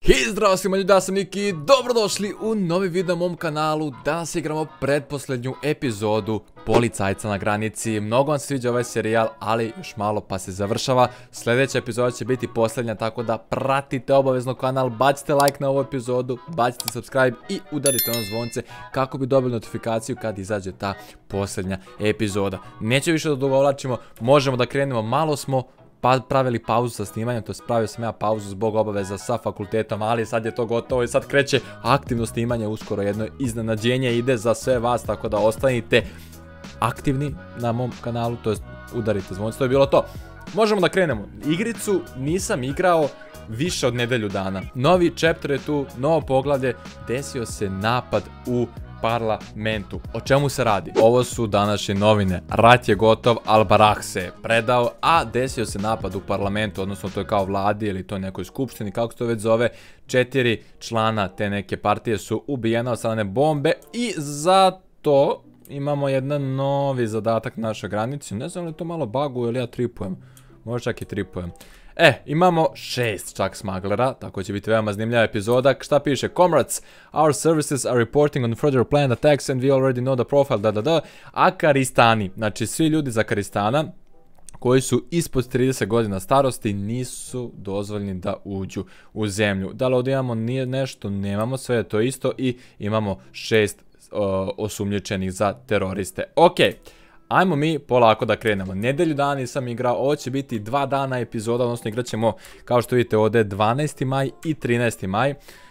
I zdravo svima ljudi, ja sam Niki, dobrodošli u novi video na mom kanalu. Danas igramo pretposljednju epizodu Policajca na granici. Mnogo vam se sviđa ovaj serijal, ali još malo pa se završava. Sljedeća epizoda će biti posljednja, tako da pratite obavezno kanal, bacite like na ovu epizodu, bacite subscribe i udarite ono zvonce kako bi dobili notifikaciju kad izađe ta posljednja epizoda. Neće više da odugovlačimo, možemo da krenemo, malo smo pravili pauzu sa snimanjem, to pravio sam ja pauzu zbog obaveza sa fakultetom, ali sad je to gotovo i sad kreće aktivno snimanje, uskoro jedno iznenađenje ide za sve vas, tako da ostanite aktivni na mom kanalu, to jest udarite zvonce, to je bilo to. Možemo da krenemo. Igricu nisam igrao više od nedelju dana. Novi chapter je tu, novo poglavlje, desio se napad u parlamentu. O čemu se radi? Ovo su današnje novine. Rat je gotov, Al-Barah se predao, a desio se napad u parlamentu, odnosno to je kao vladi ili to je nekoj skupštini, kako se to već zove. 4 člana te neke partije su ubijena od strane bombe i zato imamo jedan novi zadatak na našoj granici. Ne znam li to malo baguje ili ja tripujem. Možda čak i tripujem. Imamo 6 čak smaglera, tako će biti veoma zanimljiva epizoda. Šta piše? Comrades, our services are reporting on further planned attacks and we already know the profile, Akaristani, znači svi ljudi iz Akaristana koji su ispod 30 godina starosti nisu dozvoljeni da uđu u zemlju. Da li ovdje imamo nešto? Nemamo, sve je to isto i imamo 6 osumnjičenih za teroriste. Ajmo mi polako da krenemo. Nedelju dana nisam igrao, ovo će biti 2 dana epizoda, odnosno igrat ćemo, kao što vidite ovdje, 12. maj i 13. maj.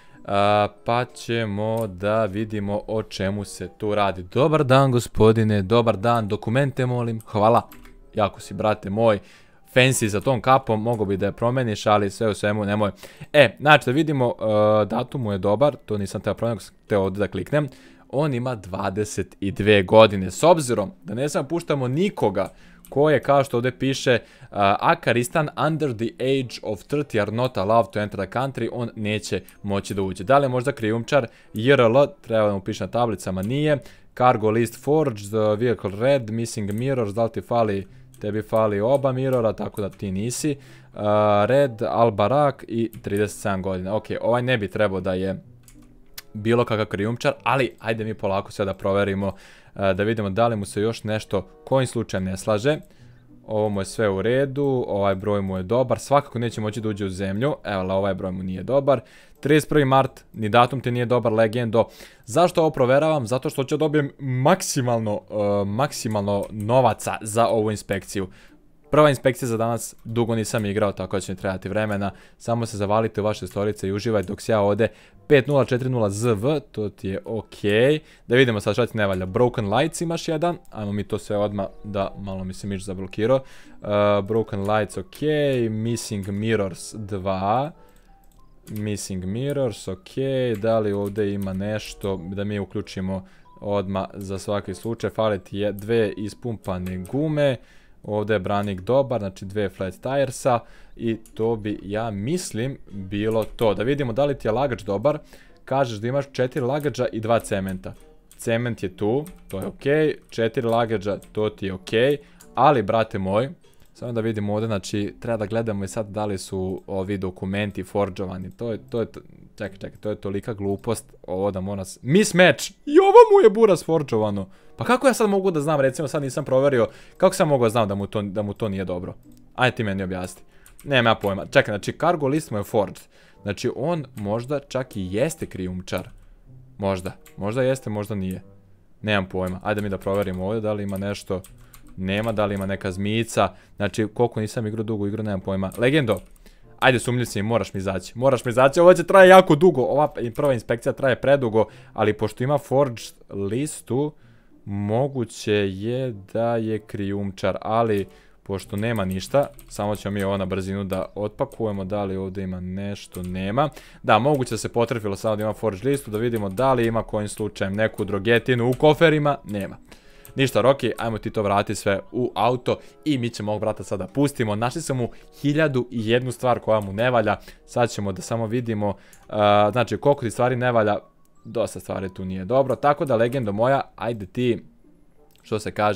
Pa ćemo da vidimo o čemu se tu radi. Dobar dan gospodine, dobar dan, dokumente molim, hvala. Jako si brate moj, fancy sa tom kapom, mogo bi da je promeniš, ali sve u svemu nemoj. Znači da vidimo, datum mu je dobar, to nisam teo promeniti, teo ovdje da kliknem. On ima 22 godine. S obzirom da ne samo puštamo nikoga ko je, kao što ovdje piše, Akaristan under the age of 30 are not allowed to enter the country, on neće moći da uđe. Da li je možda krijumčar? JRL, treba da mu piše na tablicama, nije. Cargo list forged, vehicle red, missing mirrors, da li ti fali? Tebi fali oba mirrora, tako da ti nisi. Red, Al-Barah i 37 godina. Ovaj ne bi trebao da je bilo kakav krijumčar, ali ajde mi polako sve da proverimo, da vidimo da li mu se još nešto kojim slučajem ne slaže. Ovo mu je sve u redu, ovaj broj mu je dobar, svakako neće moći da uđe u zemlju, evo ovaj broj mu nije dobar. 31. mart, ni datum ti nije dobar, legendo. Zašto ovo proveravam? Zato što ću dobijem maksimalno novaca za ovu inspekciju. Prva inspekcija za danas, dugo nisam igrao, tako da će mi trebati vremena. Samo se zavalite u vaše storice i uživaj dok se ja ovdje 5040 ZV, to ti je okej. Da vidimo sad šta ti ne valja. Broken lights imaš jedan, ajmo mi to sve odmah, da malo mi se miš zablokirao. Broken lights okej, missing mirrors 2. Missing mirrors okej, da li ovdje ima nešto da mi uključimo odmah za svaki slučaj. Fali ti je 2 ispumpane gume. Ovdje je branik dobar, znači 2 flat tiresa i to bi, ja mislim, bilo to. Da vidimo da li ti je lagač dobar. Kažeš da imaš 4 lagača i 2 cementa. Cement je tu, to je okej. 4 lagača, to ti je okej. Ali, brate moj, samo da vidimo ovdje, znači, treba da gledamo i sad da li su ovi dokumenti forđovani. Čekaj, to je tolika glupost. Ovo da mora... Mismatch! I ovo mu je buras forđovano. Pa kako ja sad mogu da znam, recimo sad nisam proverio, kako sam mogu da znam da mu to nije dobro? Ajde ti meni objasni. Nemam ja pojma. Čekaj, znači cargo list mu je forged. Znači on možda čak i jeste krijumčar. Možda jeste, možda nije. Nemam pojma. Ajde mi da proverimo ovdje da li ima nešto. Nema, da li ima neka zmijica. Znači koliko nisam igrao dugo igru, nemam pojma. Legendo, ajde sumnjiv si, moraš mi izaći. Ovo će traje jako dugo, ova prva inspekcija traje predugo, ali pošto ima forged listu, moguće je da je krijumčar, ali pošto nema ništa, samo ćemo mi ovo na brzinu da otpakujemo, da li ovdje ima nešto, nema. Da, moguće da se potrefilo samo da ima forged listu, da vidimo da li ima kojim slučajem neku drogetinu u koferima, nema. Ništa, Roki, ajmo ti to vrati sve u auto i mi ćemo ovog brata sada pustimo. Našli smo mu 1001 stvar koja mu ne valja, sad ćemo da samo vidimo, znači koliko ti stvari ne valja. Dosta stvari tu nije dobro, tako da legendo moja, ajde ti, što se kaže,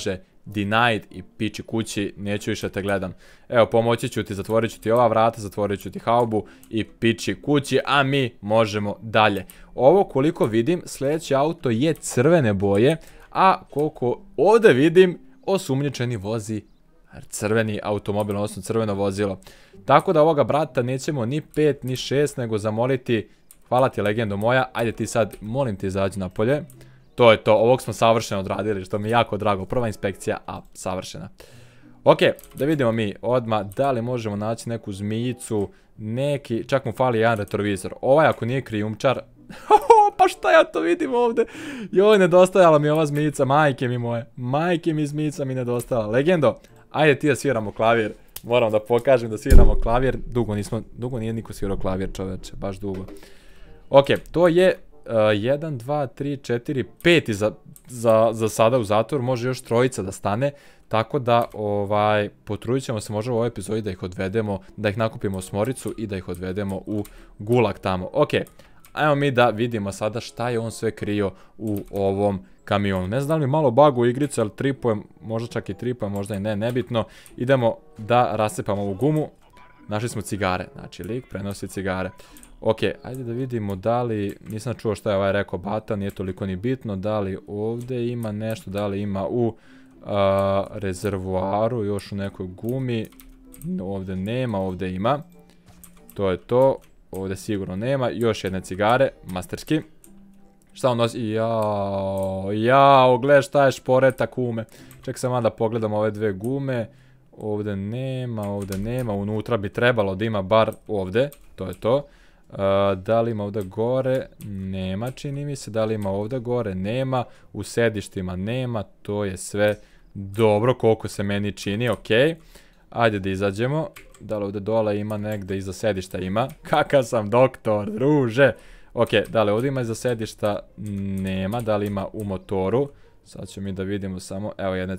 denied i piči kući, neću više te gledam. Evo, pomoći ću ti, zatvorit ću ti ova vrata, zatvorit ću ti haubu i piči kući, a mi možemo dalje. Ovo koliko vidim, sljedeći auto je crvene boje, a koliko ovdje vidim, osumnjičeni vozi crveni automobil, odnosno crveno vozilo. Tako da ovoga brata nećemo ni 5 ni 6, nego zamoliti, hvala ti legendo moja, ajde ti sad, molim ti izađi napolje. To je to, ovog smo savršeno odradili, što mi je jako drago, prva inspekcija, a savršena. Ok, da vidimo mi odmah, da li možemo naći neku zmijicu, neki, čak mu fali jedan retrovizor. Ovaj ako nije krijumčar, pa šta ja to vidim ovdje? Joj, nedostajala mi ova zmijica, majke mi moje, majke mi zmijica mi nedostajala. Legendo, ajde ti da sviramo klavir, moram da pokažem da sviramo klavir, dugo nije niko svirao klavir čoveče, baš dugo. Ok, to je 1, 2, 3, 4, 5 za sada u zatvor, može još trojica da stane, tako da potrudit ćemo se možda u ovoj epizodi da ih odvedemo, da ih nakupimo u smoricu i da ih odvedemo u gulag tamo. Ok, ajmo mi da vidimo sada šta je on sve krio u ovom kamionu. Ne znam li malo bagu u igricu, ali tripujem, možda čak i tripujem, možda i ne, nebitno. Idemo da rasipamo ovu gumu. Našli smo cigare, znači lik prenosi cigare. Ok, ajde da vidimo da li, nisam čuo šta je ovaj rekao bata, nije toliko ni bitno, da li ovdje ima nešto, da li ima u rezervoaru, još u nekoj gumi, ovdje nema, ovdje ima, to je to, ovdje sigurno nema, još jedne cigare, masterski, šta on nosi, jao, gledaj šta je šporeta kume, ček sam vam da pogledam ove dve gume, ovdje nema, unutra bi trebalo da ima bar ovdje, to je to. Da li ima ovdje gore? Nema, čini mi se. Da li ima ovdje gore? Nema. U sedištima nema. To je sve dobro koliko se meni čini. Ok. Ajde da izađemo. Da li ovdje dole ima negdje iza sedišta? Ima. Kakav sam doktor, druže. Ok, da li ovdje ima iza sedišta? Nema. Da li ima u motoru? Sad ćemo mi da vidimo samo. Evo jedne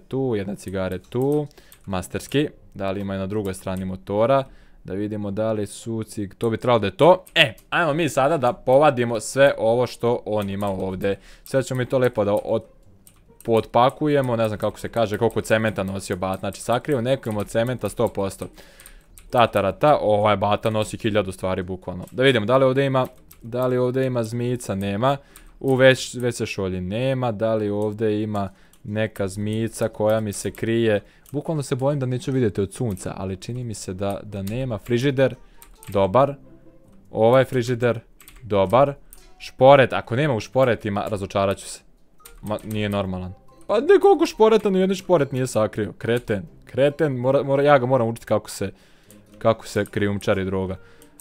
cigare tu. Masterski. Da li ima i na drugoj strani motora? Da vidimo da li su to bi trebalo da je to. Ajmo mi sada da povadimo sve ovo što on ima ovdje. Sve ćemo mi to lijepo da podpakujemo, ne znam kako se kaže, koliko cementa nosio bat. Znači sakrio nekom od cementa 100%. Tatarata, ovaj bata nosi 1000 stvari bukvalno. Da vidimo da li ovdje ima zmijica, nema. U WC šolji nema, da li ovdje ima neka zmijica koja mi se krije. Bukvalno se bojim da neću vidjeti od sunca, ali čini mi se da nema. Frižider, dobar. Ovaj frižider, dobar. Šporet, ako nema u šporetima, razočarat ću se. Nije normalan. Pa nekoliko šporeta, ni jedan šporet nije sakrio. Kreten, ja ga moram učiti kako se krijumčari droga.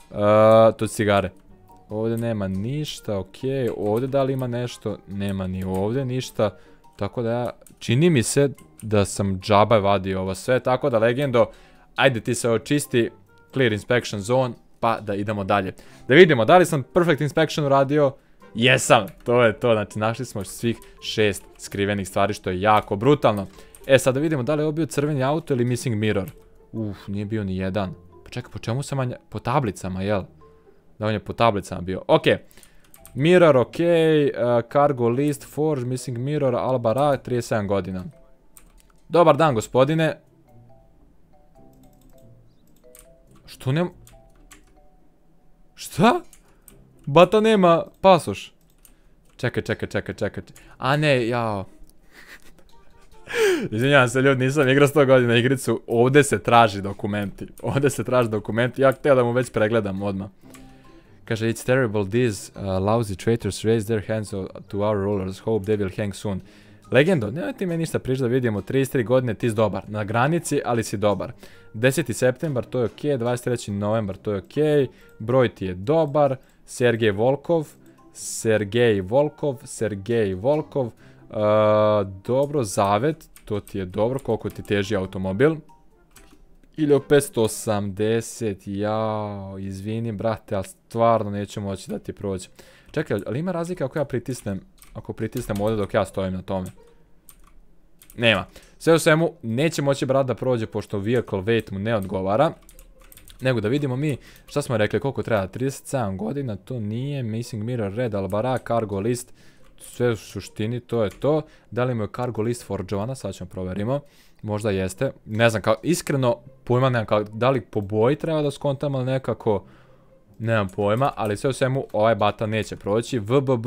To je cigare. Ovdje nema ništa, ok. Ovdje da li ima nešto? Nema ni ovdje ništa. Tako da čini mi se da sam džaba vadio ovo sve, tako da legendo, ajde ti se očisti, clear inspection zone, pa da idemo dalje. Da vidimo, da li sam perfect inspection uradio? Jesam, to je to, znači našli smo svih 6 skrivenih stvari, što je jako brutalno. Sad da vidimo da li je ovo bio crveni auto ili missing mirror. Nije bio ni jedan. Pa čekaj, po čemu sam po tablicama, jel? Da on je po tablicama bio, ok. Mirror, ok, cargo list, forge, missing mirror, Albara, 37 godina. Dobar dan, gospodine. Što nema? Šta? Bata nema pasoš. Čekaj. A ne, jao. Izvinjavam se ljudi, nisam igrao 100 godina igricu. Ovdje se traži dokumenti. Ja htio da mu već pregledam odmah. Kaže, it's terrible, these lousy traitors raise their hands to our rulers, hope they will hang soon. Legendo, nemoj ti me ništa prići da vidimo, 33 godine ti si dobar, na granici, ali si dobar. 10. septembar, to je ok, 23. novembar, to je ok, broj ti je dobar, Sergej Volkov, dobro, zavet, to ti je dobro, koliko ti teži automobil. 1580, jao, izvini brate, ali stvarno neću moći da ti prođe. Čekaj, ali ima razlika ako ja pritisnem, ovdje dok ja stojim na tome? Nema. Sve u svemu, neće moći brat da prođe pošto vehicle weight mu ne odgovara. Nego da vidimo mi, šta smo rekli, koliko treba, 37 godina, to nije, missing mirror, red, Albara, cargo list, sve u suštini to je to. Da li imaju cargo list forđovana, sad ćemo provjerimo. Možda jeste. Ne znam, iskreno pojma nemam da li po boji treba da skontam, ali nekako nemam pojma, ali sve u svemu ovaj bata neće proći. VBB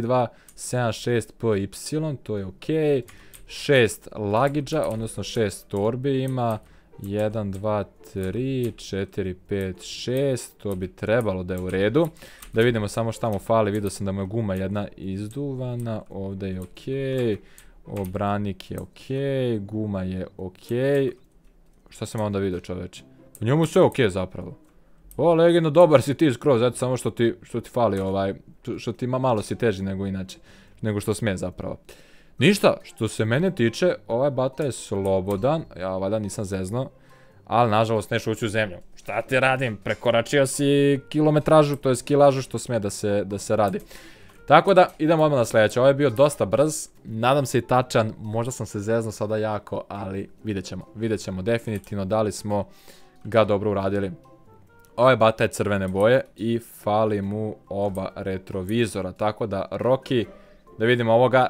3276PY, to je okej. 6 lagiđa, odnosno 6 torbi ima. 1, 2, 3, 4, 5, 6, to bi trebalo da je u redu. Da vidimo samo šta mu fali, vidio sam da mu je guma jedna izduvana, ovdje je okej. Obranik je okej, guma je okej. Šta sam onda vidio, čoveče? U njemu sve okej zapravo. O, legendo, dobar si ti skroz, eto samo što ti fali što ti malo si teži nego inače, nego što sme zapravo. Ništa, što se mene tiče, ovaj bata je slobodan, ja valjda nisam zezno, ali nažalost neš ući u zemlju. Šta ti radim, prekoračio si kilometražu, to je kilažu što sme da se radi. Tako da, idemo odmah na sljedeće, ovo je bio dosta brz, nadam se i tačan, možda sam se zezno sada jako, ali vidjet ćemo definitivno da li smo ga dobro uradili. Ovaj bata je crvene boje i fali mu oba retrovizora, tako da Rocky, da vidimo ovoga,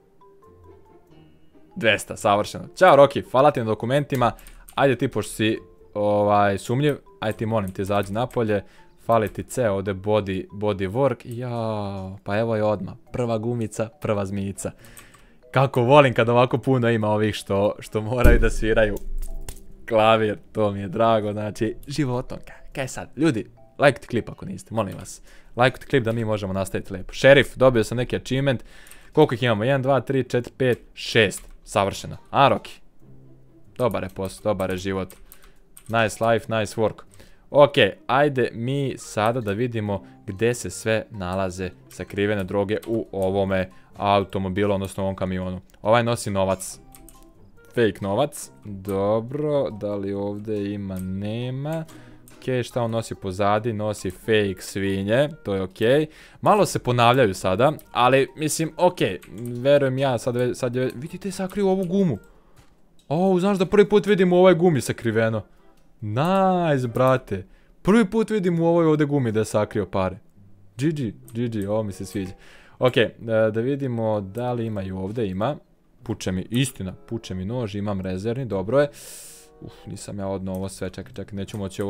200, savršeno. Ćao Rocky, hvala ti na dokumentima, ajde ti pošto si sumnjiv, ajde ti molim ti izađi napolje, fali ti ceo ovdje body work, jao, pa evo je odmah, prva gumica, prva zmijica. Kako volim kad ovako puno ima ovih što moraju da sviraju klavir, to mi je drago, znači, životom, kaj sad, ljudi, lajkujte klip ako niste, molim vas, lajkujte klip da mi možemo nastaviti lijepo. Šerif, dobio sam neki achievement, koliko ih imamo, 1, 2, 3, 4, 5, 6, savršeno, a Rocky, dobar je posao, dobar je život, nice life, nice work. Ok, ajde mi sada da vidimo gdje se sve nalaze sakrivene droge u ovome automobilu, odnosno ovom kamionu. Ovaj nosi novac. Fake novac. Dobro, da li ovdje ima, nema. Ok, šta on nosi pozadi? Nosi fake svinje, to je ok. Malo se ponavljaju sada, ali mislim, ok, verujem ja, sad je, vidite sakrio ovu gumu. O, znaš da prvi put vidim u ovoj gumi sakriveno. Nice, brate. Prvi put vidim u ovoj ovdje gumi da je sakrio pare. GG, ovo mi se sviđa. Ok, da vidimo da li ima i ovdje, ima. Puče mi, istina, puče mi nož, imam rezervni, dobro je. Nisam ja odno ovo sve, čekaj, neću moći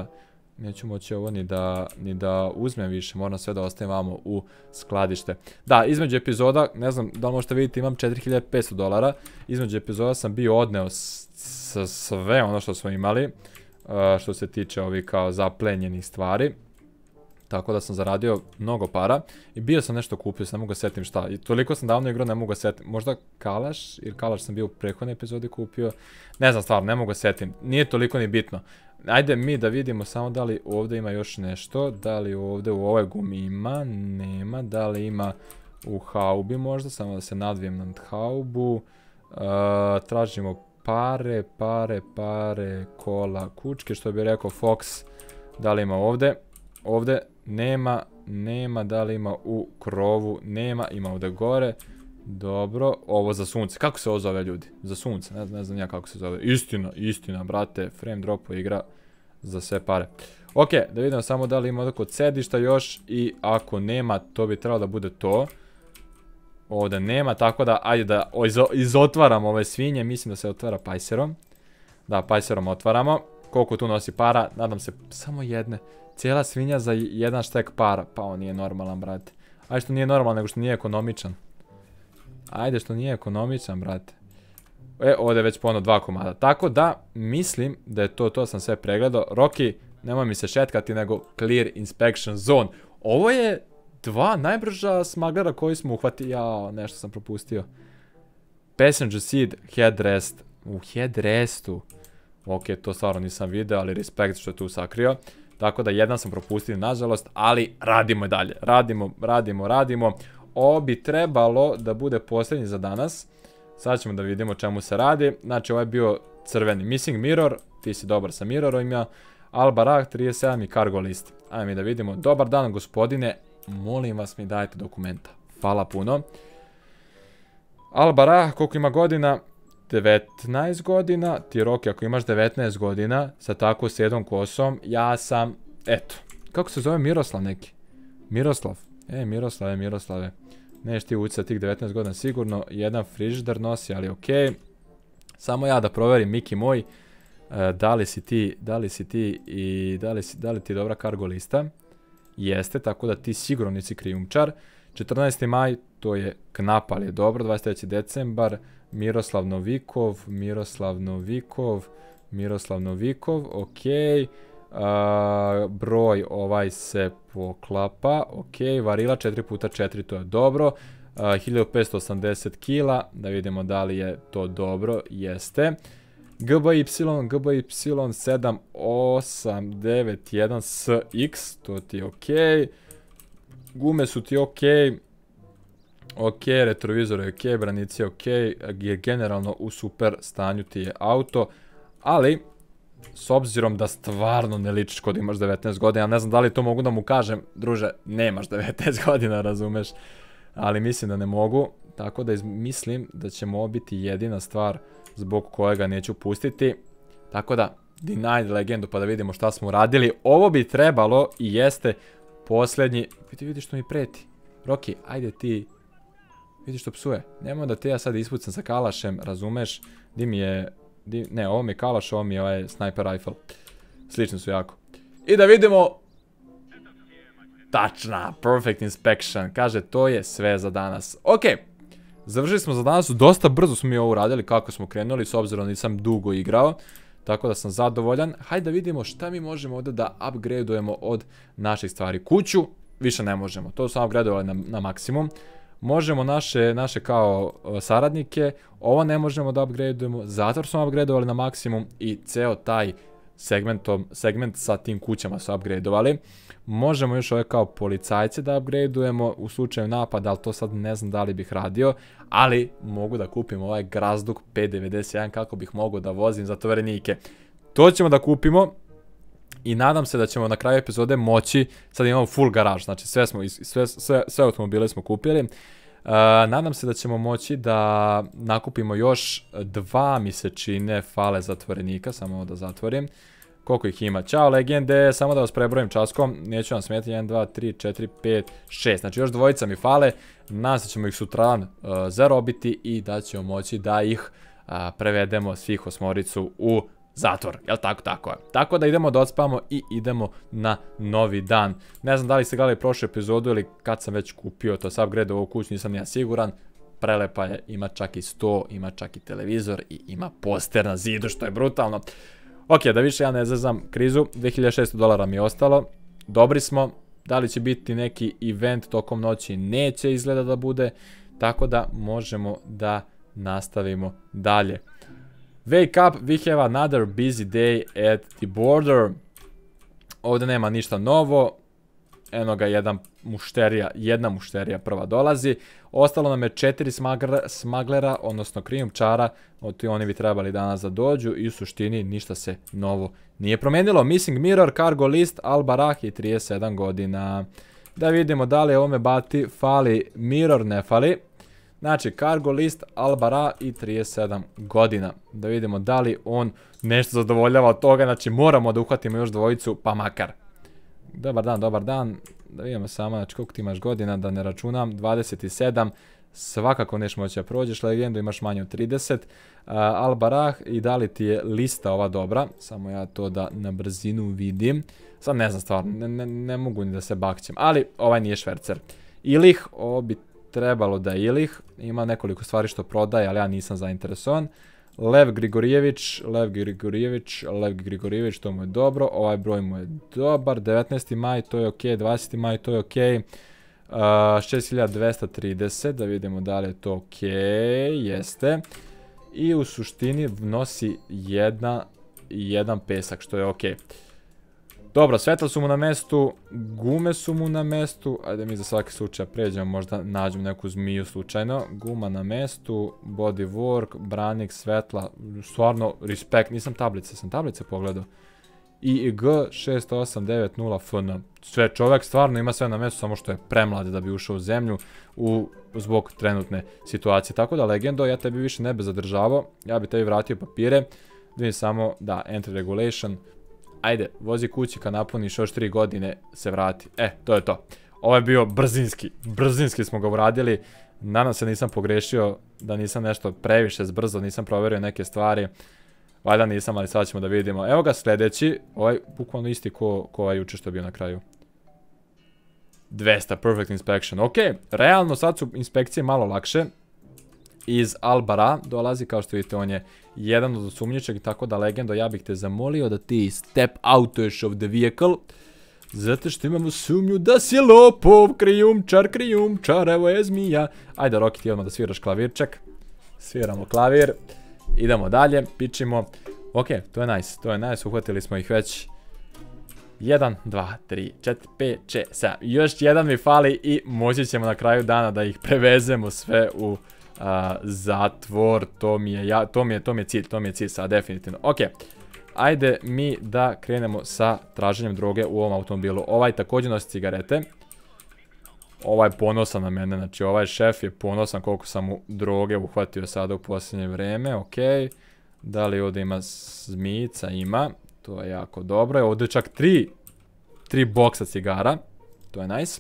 ovo ni da uzmem više, moram sve da ostavim vamo u skladište. Da, između epizoda, ne znam da li možete vidjeti, imam $4500, između epizoda sam bio odneo sve ono što smo imali, što se tiče ovih kao zaplenjenih stvari. Tako da sam zaradio mnogo para i bio sam nešto kupio, ne mogu setim šta. I toliko sam davno igrao, ne mogu setim. Možda kalaš, jer kalaš sam bio u prethodnoj epizodi kupio. Ne znam stvarno, ne mogu setim. Nije toliko ni bitno. Ajde mi da vidimo samo da li ovdje ima još nešto. Da li ovdje u ovoj gumi ima, nema. Da li ima u haubi možda, samo da se nadvijem nad haubu. Tražimo pare, kola, kučke, što bi rekao Fox. Da li ima ovdje? Ovdje nema, da li ima u krovu, nema, ima ovdje gore. Dobro, ovo za sunce, kako se ovo zove ljudi? Za sunce, ne znam ja kako se zove. Istina, brate, frame dropu igra za sve pare. Ok, da vidimo samo da li ima ovdje kod sedišta još i ako nema, to bi trebalo da bude to. Ovdje nema, tako da, ajde da izotvaram ove svinje, mislim da se otvara pajserom. Da, pajserom otvaramo. Koliko tu nosi para, nadam se samo jedne. Cijela svinja za jedan štek para. Pa on nije normalan, brate. Ajde što nije normalan, nego što nije ekonomičan. Ajde što nije ekonomičan, brate. Ovdje je već ponovno 2 komada. Tako da, mislim da je to sam sve pregledao. Rocky, nemoj mi se šetkati, nego Clear Inspection Zone. Ovo je 2 najbrža smaglera koji smo uhvatili. Jao, nešto sam propustio. Passenger seat, headrest. U headrestu. Ok, to stvarno nisam vidio, ali respekt što je tu sakrio. Tako da jedan sam propustio, nažalost, ali radimo i dalje. Radimo. Ovo bi trebalo da bude posljednji za danas. Sad ćemo da vidimo čemu se radi. Znači, ovo je bio crveni missing mirror. Ti si dobar sa mirrorovima. Albarak 37 i cargo list. Ajde mi da vidimo. Dobar dan, gospodine. Molim vas mi dajte dokumenta. Hvala puno. Albarak, koliko ima godina? 19 godina, ti Rocky ako imaš 19 godina sa tako sjedom kosom, ja sam, eto, kako se zove Miroslav neki? Miroslav, Miroslave. Neš ti ući sa tih 19 godina sigurno. Jedan frižider nosi, ali okej. Samo ja da proverim, Miki moj, da li si ti i da li ti je dobra cargo lista. Jeste, tako da ti sigurno nisi krijumčar. 14. maj, to je knap, ali je dobro. 23. decembar, Miroslav Novikov, okej. Broj ovaj se poklapa, okej. Varila 4x4, to je dobro. 1580 kila, da vidimo da li je to dobro, jeste. GBY 7891SX, to ti je okej. Gume su ti okej. Okej, retrovizor je okej, branici je okej, generalno u super stanju ti je auto, ali s obzirom da stvarno ne ličiš kod imaš 19 godina, ja ne znam da li to mogu da mu kažem, druže, nemaš 19 godina, razumeš, ali mislim da ne mogu, tako da mislim da će ovo biti jedina stvar zbog kojega neću pustiti, tako da deny legendu pa da vidimo šta smo uradili. Ovo bi trebalo i jeste posljednji, vidi što mi preti, Roki, ajde ti. Vidi što psuje. Nemoj da te ja sad ispucam sa kalašem, razumeš? Di mi je... Ne, ovo mi je kalaš, ovo mi je ovaj sniper rifle. Slični su jako. I da vidimo... Tačna, perfect inspection. Kaže, to je sve za danas. Okej. Završili smo za danas. Dosta brzo smo mi ovo uradili kako smo krenuli, s obzirom da nisam dugo igrao. Tako da sam zadovoljan. Hajde da vidimo šta mi možemo ovdje da upgradeujemo od naših stvari. Kuću više ne možemo. To smo upgradeovali na maksimum. Možemo naše kao saradnike, ovo ne možemo da upgradeujemo, zatvor smo upgradeovali na maksimum i ceo taj segment sa tim kućama su upgradeovali. Možemo još ove kao policajce da upgradeujemo u slučaju napada, ali to sad ne znam da li bih radio, ali mogu da kupim ovaj Grazduk P91 kako bih mogao da vozim zatvorenike. To ćemo da kupimo. I nadam se da ćemo na kraju epizode moći, sad imamo full garaž, znači sve automobile smo kupili. Nadam se da ćemo moći da nakupimo još 2 mi se čine fale zatvorenika, samo ovo da zatvorim. Koliko ih ima? Ćao legende, samo da vas prebrojim časkom, neću vam smetiti, 1, 2, 3, 4, 5, 6, znači još dvojica mi fale, nadam se ćemo ih sutradan zarobiti i da ćemo moći da ih prevedemo svih 8 u zatvor, jel tako, tako je. Tako da idemo da odspavamo i idemo na novi dan. Ne znam da li ste gledali prošlu epizodu ili kad sam već kupio to sad upgrade ovu kuću, nisam ja siguran. Prelepa je, ima čak i sto, ima čak i televizor i ima poster na zidu što je brutalno. Ok, da više ja ne zazam krizu, $2600 mi je ostalo, dobri smo. Da li će biti neki event tokom noći, neće izgleda da bude, tako da možemo da nastavimo dalje. Wake up, we have another busy day at the border. Ovdje nema ništa novo. Eno ga jedna mušterija prva dolazi. Ostalo nam je 4 smaglera, odnosno krijumčara. Oni bi trebali danas da dođu i u suštini ništa se novo nije promijenilo. Missing mirror, cargo list, Al-Barahi 37 godina. Da vidimo da li ovome bati fali mirror, ne fali. Znači, cargo list, Al-Bara i 37 godina. Da vidimo da li on nešto zadovoljava od toga. Znači, moramo da uhvatimo još dvojicu, pa makar. Dobar dan, dobar dan. Da vidimo samo, znači, koliko ti imaš godina, da ne računam. 27. Svakako neš moći da prođeš legendu, imaš manje od 30. Al-Barah i da li ti je lista ova dobra. Samo ja to da na brzinu vidim. Sad ne znam stvarno, ne mogu ni da se bakćem. Ali ovaj nije švercer. Ilih, ovo bi trebalo da je Ilih, ima nekoliko stvari što prodaje, ali ja nisam zainteresovan. Lev Grigorijević, to mu je dobro, ovaj broj mu je dobar, 19. maj, to je ok, 20. maj, to je ok, 6230, da vidimo da li je to ok, jeste. I u suštini nosi jedan pesak, što je ok. Dobro, svetla su mu na mestu, gume su mu na mestu, ajde mi za svaki slučaj pređemo, možda nađemo neku zmiju slučajno. Guma na mestu, body work, branik, svetla, stvarno respekt, nisam tablice, sam tablice pogledao. IIG 6890FN, sve čovjek stvarno ima sve na mestu, samo što je premlad da bi ušao u zemlju zbog trenutne situacije. Tako da legendo, ja tebi više ne bi zadržavao, ja bi tebi vratio papire, vidim samo da entry regulation. Ajde, vozi kući kad napuniš još 3 godine, se vrati. To je to. Ovo je bio brzinski smo ga uradili. Nadam se nisam pogrešio, da nisam nešto previše zbrzo, nisam proverio neke stvari. Valjda nisam, ali sad ćemo da vidimo. Evo ga sljedeći, ovaj bukvalno isti ko ovaj juče što je bio na kraju. 200, perfect inspection. Ok, realno sad su inspekcije malo lakše. Iz Albara dolazi, kao što vidite, on je jedan od osumnjičeg, tako da Legendo, ja bih te zamolio da ti step outuješ of the vehicle. Zato što imamo sumnju da si lopov, krijumčar, evo je zmija. Ajde, Roki, ti odmah da sviraš klavirček. Sviramo klavir. Idemo dalje, pičimo. Ok, to je nice, uhvatili smo ih već. 1, 2, 3, 4, 5, 6, 7. Još jedan mi fali i moći ćemo na kraju dana da ih prevezemo sve u zatvor. To mi je cilj sad, definitivno. Ok. Ajde mi da krenemo sa traženjem droge u ovom automobilu. Ovaj također nosi cigarete. Ovaj je ponosan na mene, znači ovaj šef je ponosan koliko sam mu droge uhvatio sada u posljednje vreme. Ok. Da li ovdje ima zmijica? Ima. To je jako dobro. Ovdje čak 3 boksa cigara. To je nice.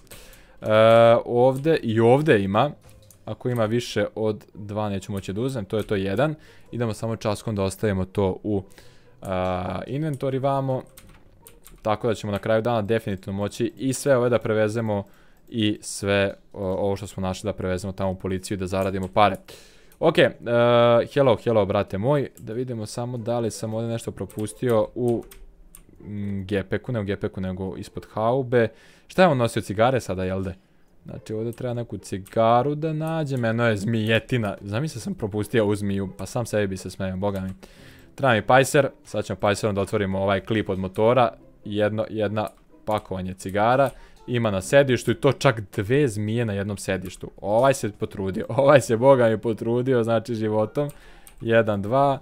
Ovdje i ovdje ima. Ako ima više od 2 neću moći da uzem. To je to 1. Idemo samo časkom da ostavimo to u inventori vamo. Tako da ćemo na kraju dana definitivno moći i sve ove da prevezemo i sve ovo što smo našli da prevezemo tamo u policiju i da zaradimo pare. Ok, hello brate moj, da vidimo samo da li sam ovdje nešto propustio u gepeku, ne u gepeku nego ispod haube. Šta je on nosio, cigare sada, jel de? Znači ovdje treba neku cigaru da nađem, eno je zmijetina, zamisli sam propustio u zmiju, pa sam sebi bi se smejem, boga mi. Treba mi pajser, sad ćemo pajserom da otvorimo ovaj klip od motora, jedna pakovanje cigara, ima na sedištu i to čak 2 zmije na jednom sedištu. Ovaj se potrudio, ovaj se boga mi potrudio, znači životom. 1,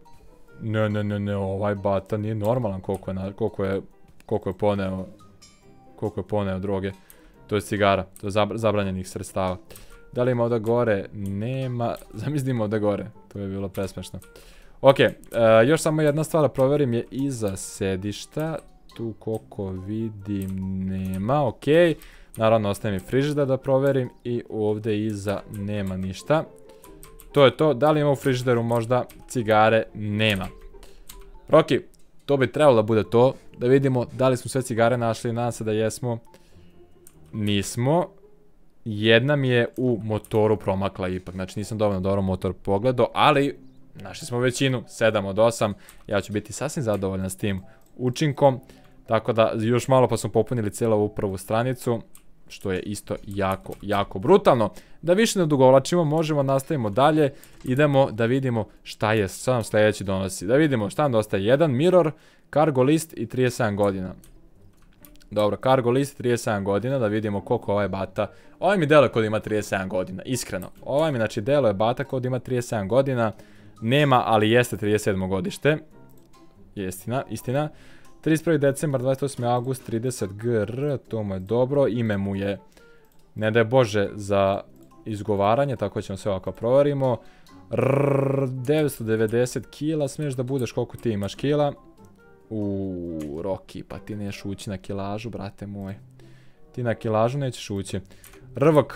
2, ne, ovaj bata nije normalan koliko je poneo droge. To je cigara, to je zabranjenih sredstava. Da li ima ovdje gore? Nema, zamislimo ovdje gore, to je bilo presmešno. Ok, još samo jedna stvar da provjerim je iza sedišta. Tu koliko vidim nema, ok. Naravno ostaje mi frižider da provjerim i ovdje iza nema ništa. To je to, da li ima u frižideru možda cigare? Nema. Roki, to bi trebalo da bude to, da vidimo da li smo sve cigare našli, nadam se da jesmo. Nismo. Jedna mi je u motoru promakla ipak, znači nisam dovoljno dobro motor pogledao, ali našli smo većinu, 7 od 8, ja ću biti sasvim zadovoljan s tim učinkom, tako da još malo pa smo popunili cijelu ovu prvu stranicu, što je isto jako brutalno. Da više ne odugovlačimo, možemo nastavimo dalje, idemo da vidimo šta nam sljedeći donosi, da vidimo šta nam dostaje, 1 mirror, cargo list i 37 godina. Dobro, cargo list 37 godina, da vidimo koliko ovaj bata, ovaj mi deluje kod ima 37 godina, iskreno, ovaj mi znači deluje bata kod ima 37 godina, nema, ali jeste 37. godište, istina, 31. decembar, 28. august, 30 gr, to mu je dobro, ime mu je, ne daj Bože, za izgovaranje, tako ćemo sve ovako provjerimo, 990 kila, smiješ da budeš koliko ti imaš kila. Roki, pa ti neš ući na kilažu, brate moj. Ti na kilažu nećeš ući. RVK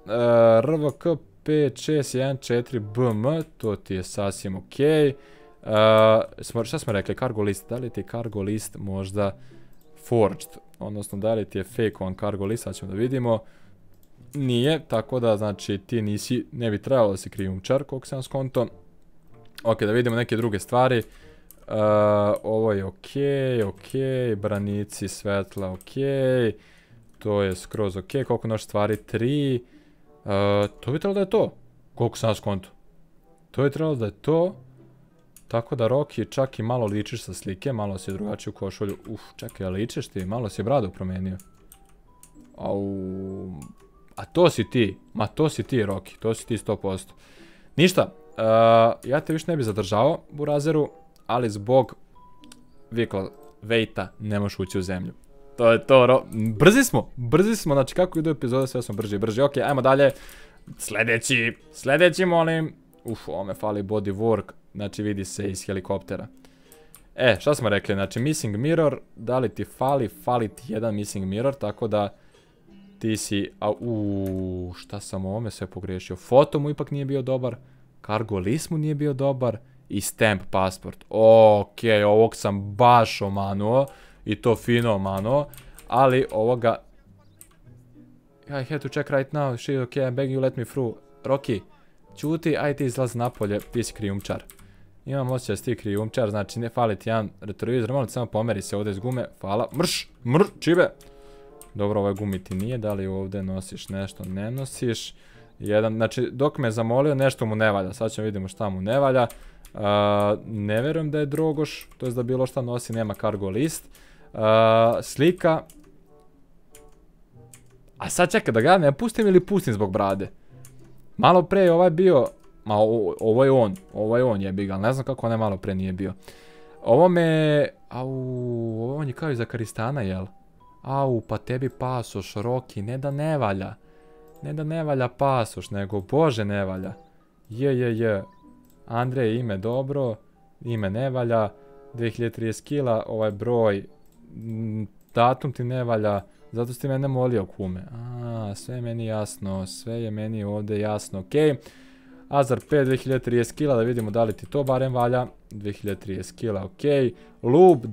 5614 BM, to ti je sasvim ok. Šta smo rekli, cargo list, da li ti je cargo list možda forged, odnosno da li ti je fake one cargo list, sad ćemo da vidimo. Nije, tako da znači ti nisi, ne bi trebalo da si krijumčar, koliko sam skonto. Ok, da vidimo neke druge stvari. Ovo je ok, branici svetla ok, to je skroz ok, koliko naš stvari 3, to bi trebalo da je to, koliko sam skonto. To bi trebalo da je to, tako da Roki čak i malo ličiš sa slike, malo si drugačiju košulju, čekaj, ličiš ti, malo si bradu promenio. A to si ti, to si ti Roki, to si ti 100%. Ništa, ja te više ne bi zadržavao, burazeru, ali zbog vehicle weighta ne možeš ući u zemlju. To je to, brzi smo, znači kako idu epizode, sve smo brži, ok, ajmo dalje. Sljedeći molim. Ovo me fali body work, znači vidi se iz helikoptera. Šta smo rekli, znači missing mirror, da li ti fali ti jedan missing mirror, tako da ti si, šta sam ovome sve pogriješio, foto mu ipak nije bio dobar, cargo list mu nije bio dobar i stamp pasport. Okej, ovog sam baš omanuo i to fino omanuo, ali ovoga... I have to check right now, shit, okay, I'm begging you let me through. Rocky, čuti, aj ti izlazi napolje, ti si krijumčar. Imam osjećaj da si ti krijumčar, znači ne fali ti jedan retrovizor, molim samo pomeri se ovdje iz gume, hvala, čibe. Dobro, ovaj gumi ti nije, da li ovdje nosiš nešto, ne nosiš. Znači, dok me zamolio, nešto mu ne valja, sad ćemo vidimo šta mu ne valja. Ne vjerujem da je drogoš, to je da bilo šta nosi, nema cargo list. Slika. A sad čekaj, da ga ne pustim ili pustim zbog brade? Malo pre je ovaj bio, ma ovo je on jebi ga, ne znam kako onaj malo pre nije bio. Ovo me, on je kao iz Zakaristana, jel? Pa tebi pasoš, Roki, ne da ne valja. Ne da ne valja pasoš, nego bože ne valja. Andrej, ime dobro, ime ne valja, 2030 kila, ovaj broj, datum ti ne valja, zato si ti mene molio kume. Sve je meni jasno, sve je meni ovdje jasno, okej. Azar 5, 2030 kila, da vidimo da li ti to barem valja. 2030 kila, okej. Lub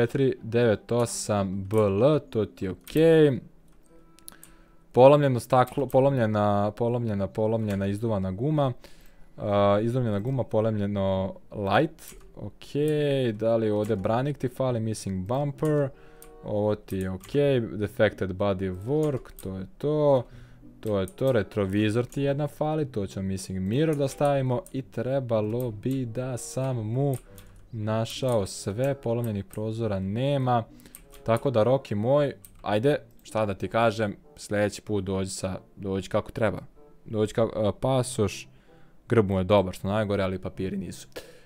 9498 BL, to ti je okej. Polomljeno staklo, polomljena izduvana guma. Izduvljena guma, polomljeno light. Okej, da li ovdje branik ti fali, missing bumper. Ovo ti je okej, defected body work, to je to. To je to, retrovizor ti jedna fali, to ćemo missing mirror da stavimo i trebalo bi da sam mu našao sve, polomljenih prozora nema. Tako da Roki moj, ajde, šta da ti kažem, sljedeći put dođi kako treba. Dođi kako, pasoš, grb mu je dobar što najgore, ali papiri nisu.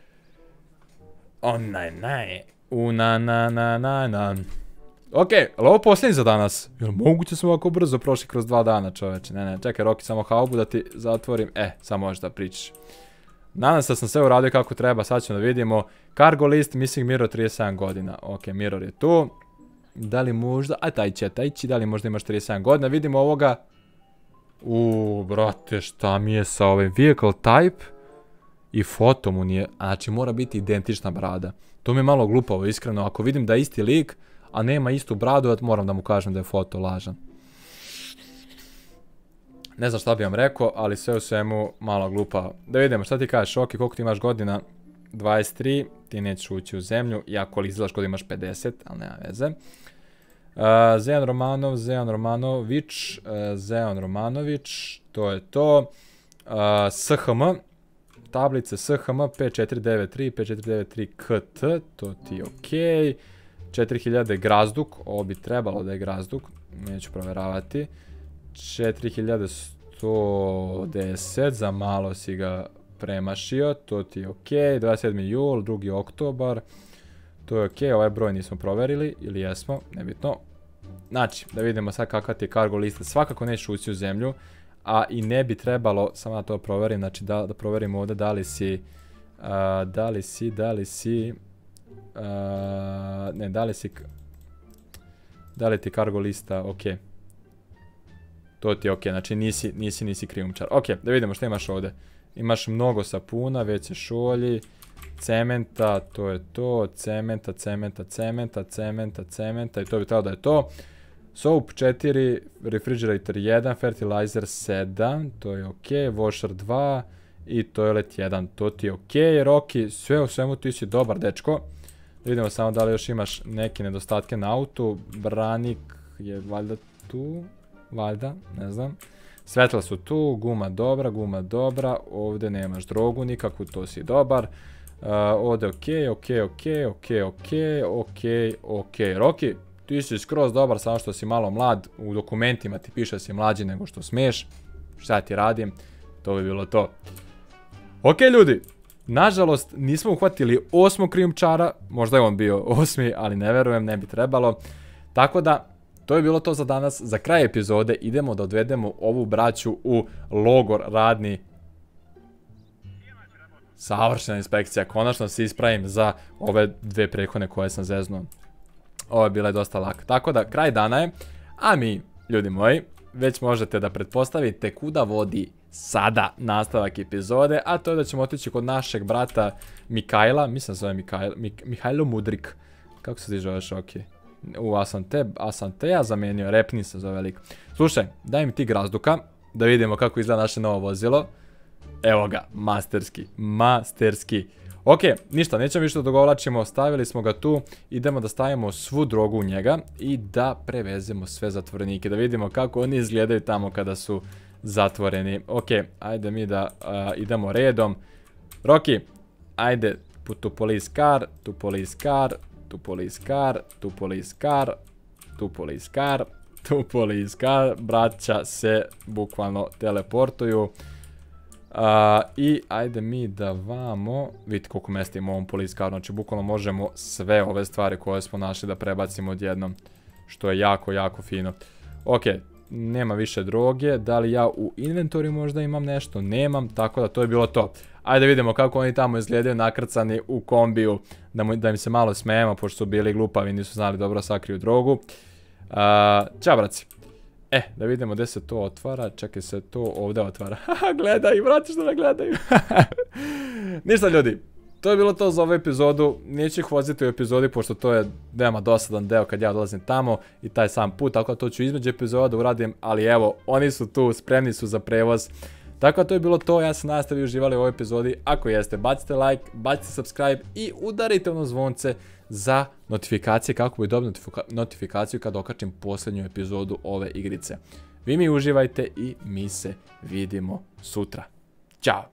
Ok, ali ovo posljednji za danas. Jel moguće smo ovako brzo prošli kroz 2 dana, čoveče? Ne, čekaj Roki, samo haubu da ti zatvorim. Samo možeš da pričaš. Nadam se da sam sve uradio kako treba, sad ćemo da vidimo. Cargo list, missing mirror 37 godina. Ok, mirror je tu. Da li možda, tajči, da li možda imaš 37 godina, vidimo ovoga. Brate, šta mi je sa ovim vehicle type? I foto mu nije, znači mora biti identična brada. To mi je malo glupavo, iskreno, ako vidim da je isti lik, a nema istu bradu, moram da mu kažem da je foto lažan. Ne znam šta bi vam rekao, ali sve u svemu malo glupa. Da vidimo šta ti kažeš, ok, koliko ti imaš godina? 23, ti nećeš ući u zemlju, iako li izgledaš kod imaš 50, ali nema veze. Zeon Romanović, to je to. SHM, tablice SHM 5493, KT, to ti je okej. 4000 grazduk, ovo bi trebalo da je grazduk, neću provjeravati. 4110, za malo si ga premašio, to ti je ok. 27. jul, 2. oktobar, to je ok, ovaj broj nismo provjerili, ili jesmo, nebitno. Znači, da vidimo sad kakva ti je cargo lista, svakako nećeš ući u zemlju, a i ne bi trebalo, samo da to provjerim, znači da provjerimo ovdje da li ti cargo lista, ok. To ti je ok, znači nisi krijumčar. Ok, da vidimo što imaš ovdje. Imaš mnogo sapuna, WC šolji, cementa, to je to, cementa i to bi trebalo da je to. Soap 4, refrigerator 1, fertilizer 7, to je ok, washer 2 i toilet 1, to ti je ok, Roki, sve u svemu ti si dobar dečko. Vidimo samo da li još imaš neke nedostatke na autu, branik je valjda tu, valjda, ne znam. Svetla su tu, guma dobra, ovdje nemaš drogu nikakvu, to si dobar. Ovdje ok, Roki, ti si skroz dobar, samo što si malo mlad, u dokumentima ti piše da si mlađi nego što smiješ. Šta ti radim, to bi bilo to. Ok ljudi, nažalost nismo uhvatili 8. krijumčara, možda je on bio 8. ali ne verujem, ne bi trebalo. Tako da, to je bilo to za danas. Za kraj epizode idemo da odvedemo ovu braću u logor radni. Savršena inspekcija, konačno se ispravim za ove 2 prethodne koje sam zeznuo. Ovo je bila dosta laka. Tako da, kraj dana je, a mi, ljudi moji, već možete da pretpostavite kuda vodi sada nastavak epizode, a to je da ćemo otići kod našeg brata Mikajla, mislim da se zove Mihajlo Mudrik, kako se ti zoveš, okej. Asanteja zamenio, Repni se zove lik. Slušaj, daj mi ti grazduka, da vidimo kako izgleda naše novo vozilo. Evo ga, masterski. Ok, ništa, nećemo više da dogovlačimo, stavili smo ga tu, idemo da stavimo svu drogu u njega i da prevezemo sve zatvorenike, da vidimo kako oni izgledaju tamo kada su zatvoreni. Ok, ajde mi da idemo redom. Rocky, ajde, tu police car, tu police car, tu police car, tu police car, tu police car, tu police car, braća se bukvalno teleportuju. I ajde mi da vamo, vidite koliko mesta ima u ovom police caru, znači bukvalno možemo sve ove stvari koje smo našli da prebacimo odjednom, što je jako fino. Ok, nema više droge, da li ja u inventoriju možda imam nešto, nemam, tako da to je bilo to. Ajde vidimo kako oni tamo izgledaju nakrcani u kombiju, da im se malo smijemo, pošto su bili glupavi, nisu znali dobro sakriju drogu. Ćao braci. Da vidimo gdje se to otvara, čekaj se to ovdje otvara. Haha, gledaj, vrati što me gledaju. Ništa ljudi, to je bilo to za ovu epizodu, neću ih voziti u epizodi pošto to je veoma dosadan deo kad ja dolazim tamo i taj sam put, tako da to ću između epizoda uradim, ali evo, oni su tu, spremni su za prevoz. Tako da to je bilo to, ja se nadam da ste vi uživali u ovoj epizodi, ako jeste bacite like, bacite subscribe i udarite ono zvonce za notifikacije kako bi dobili notifikaciju kad okačim posljednju epizodu ove igrice. Vi mi uživajte i mi se vidimo sutra. Ćao!